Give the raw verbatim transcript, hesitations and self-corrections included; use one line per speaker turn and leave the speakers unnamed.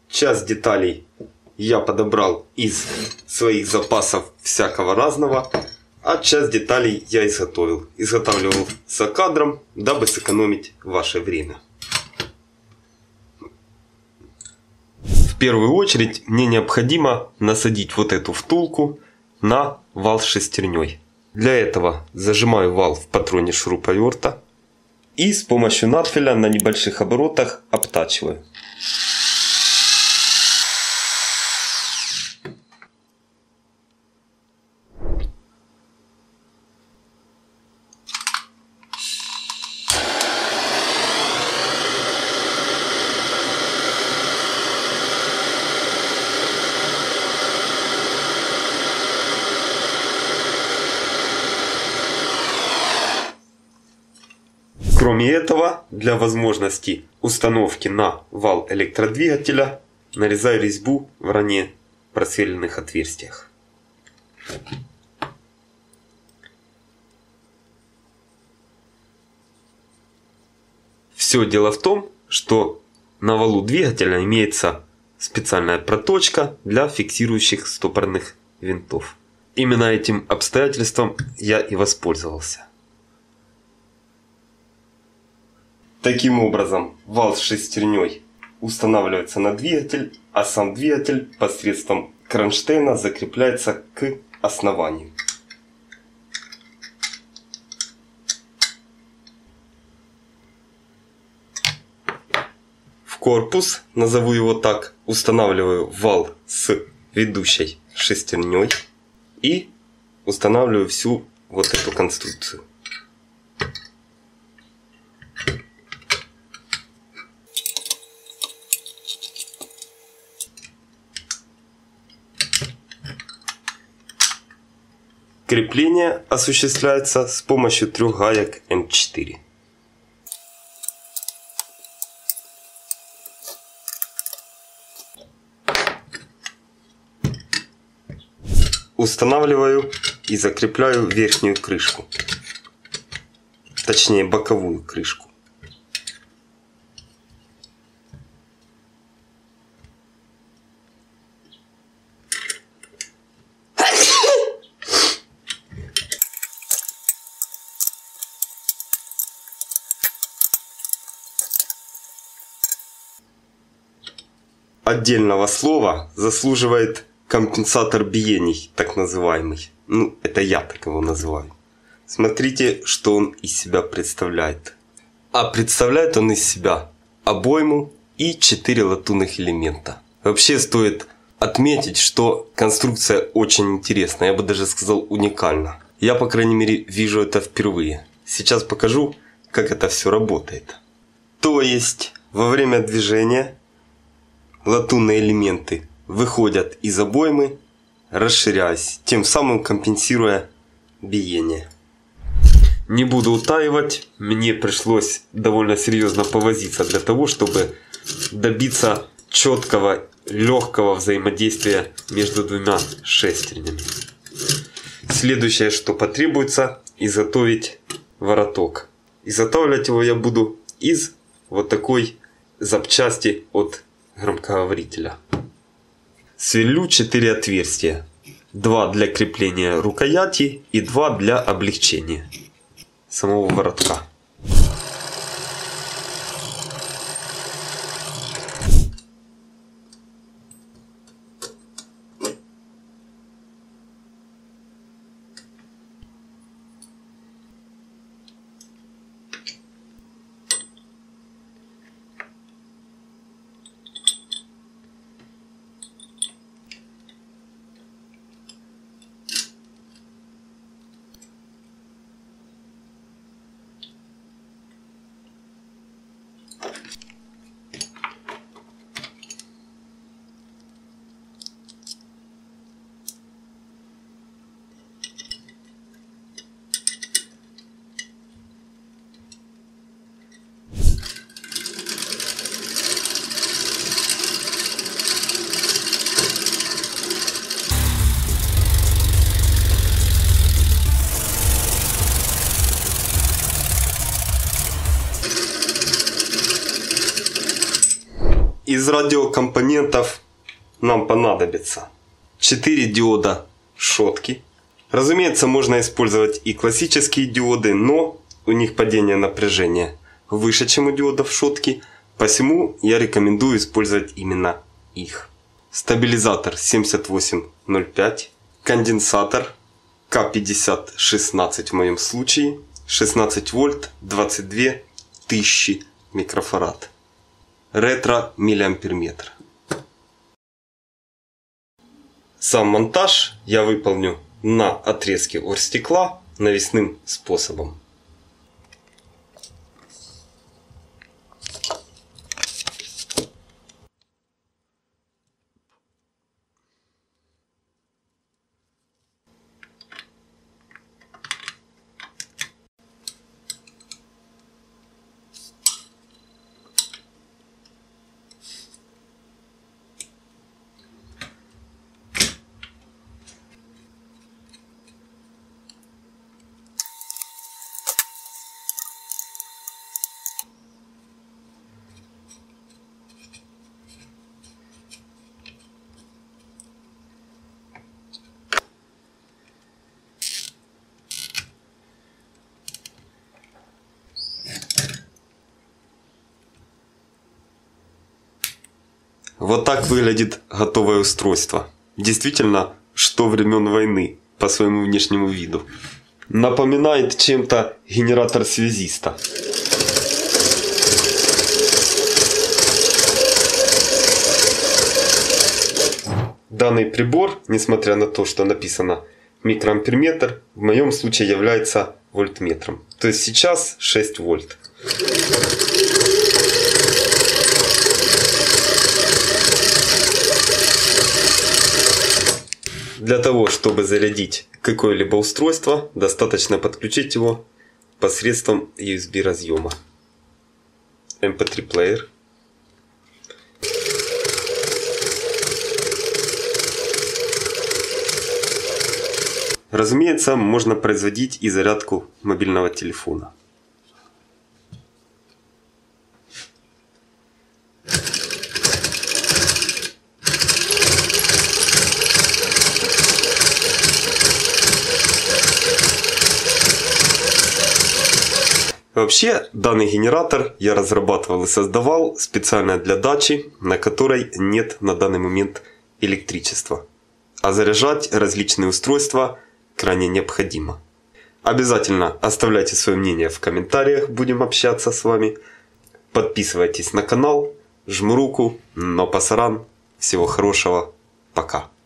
часть деталей я подобрал из своих запасов всякого разного, а часть деталей я изготовил. Изготавливал за кадром, дабы сэкономить ваше время. В первую очередь мне необходимо насадить вот эту втулку на вал с шестерней. Для этого зажимаю вал в патроне шуруповерта и с помощью надфиля на небольших оборотах обтачиваю. Кроме этого, для возможности установки на вал электродвигателя нарезаю резьбу в ранее просверленных отверстиях. Все дело в том, что на валу двигателя имеется специальная проточка для фиксирующих стопорных винтов. Именно этим обстоятельством я и воспользовался. Таким образом, вал с шестерней устанавливается на двигатель, а сам двигатель посредством кронштейна закрепляется к основанию. В корпус, назову его так, устанавливаю вал с ведущей шестерней и устанавливаю всю вот эту конструкцию. Крепление осуществляется с помощью трех гаек эм четыре. Устанавливаю и закрепляю верхнюю крышку, точнее боковую крышку. Отдельного слова заслуживает компенсатор биений, так называемый. Ну, это я так его называю. Смотрите, что он из себя представляет. А представляет он из себя обойму и четыре латунных элемента. Вообще стоит отметить, что конструкция очень интересная, я бы даже сказал уникальна. Я, по крайней мере, вижу это впервые. Сейчас покажу, как это все работает. То есть, во время движения латунные элементы выходят из обоймы, расширяясь, тем самым компенсируя биение. Не буду утаивать, мне пришлось довольно серьезно повозиться для того, чтобы добиться четкого, легкого взаимодействия между двумя шестернями. Следующее, что потребуется, изготовить вороток. Изготавливать его я буду из вот такой запчасти от громкоговорителя. Сверлю четыре отверстия. два для крепления рукояти и два для облегчения самого воротка. радиокомпонентов нам понадобится четыре диода Шотки. Разумеется, можно использовать и классические диоды, но у них падение напряжения выше, чем у диодов Шотки, посему я рекомендую использовать именно их. Стабилизатор семьдесят восемь ноль пять, конденсатор К пятьдесят шестнадцать в моем случае, шестнадцать вольт, двадцать две тысячи микрофарад, ретро миллиампер-метр. Сам монтаж я выполню на отрезке оргстекла навесным способом. Вот так выглядит готовое устройство. Действительно, что времен войны по своему внешнему виду. Напоминает чем-то генератор связиста. Данный прибор, несмотря на то, что написано микроамперметр, в моем случае является вольтметром. То есть сейчас шесть вольт. Для того, чтобы зарядить какое-либо устройство, достаточно подключить его посредством ю эс би разъема. эм пэ три плеер. Разумеется, можно производить и зарядку мобильного телефона. Вообще, данный генератор я разрабатывал и создавал специально для дачи, на которой нет на данный момент электричества. А заряжать различные устройства крайне необходимо. Обязательно оставляйте свое мнение в комментариях, будем общаться с вами. Подписывайтесь на канал, жму руку, но пасаран. Всего хорошего, пока.